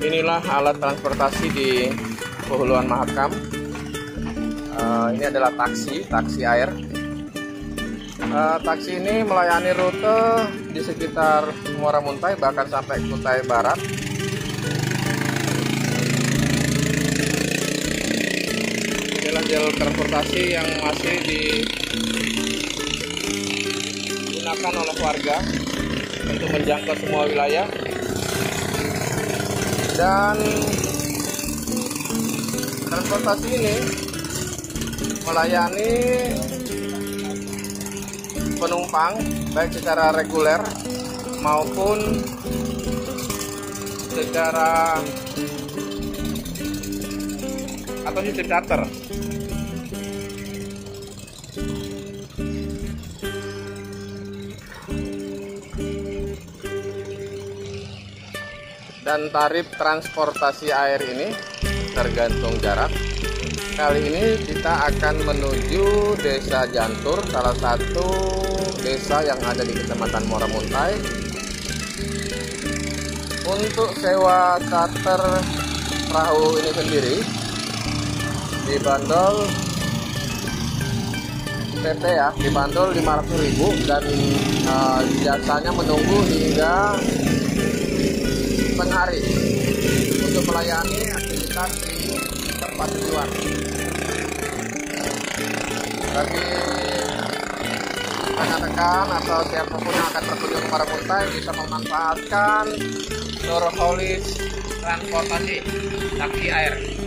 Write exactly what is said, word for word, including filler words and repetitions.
Inilah alat transportasi di Pohuluan Mahakam. Uh, ini adalah taksi, taksi air. Uh, taksi ini melayani rute di sekitar Muara Muntai, bahkan sampai Kutai Barat. Inilah jalur transportasi yang masih digunakan oleh warga untuk menjangkau semua wilayah. Dan transportasi ini melayani penumpang baik secara reguler maupun secara atau sistem charter. Dan tarif transportasi air ini tergantung jarak. Kali ini kita akan menuju Desa Jantur, salah satu desa yang ada di Kecamatan Muara Muntai. Untuk sewa charter perahu ini sendiri dibanderol P T ya, dibanderol lima ratus ribu dan uh, jasanya menunggu hingga setengah hari untuk melayani aktivitas di tempat tujuan. Bagi rekan-rekan atau siapapun yang akan berkunjung ke Muara Muntai bisa memanfaatkan Nurholis Transportasi taksi air.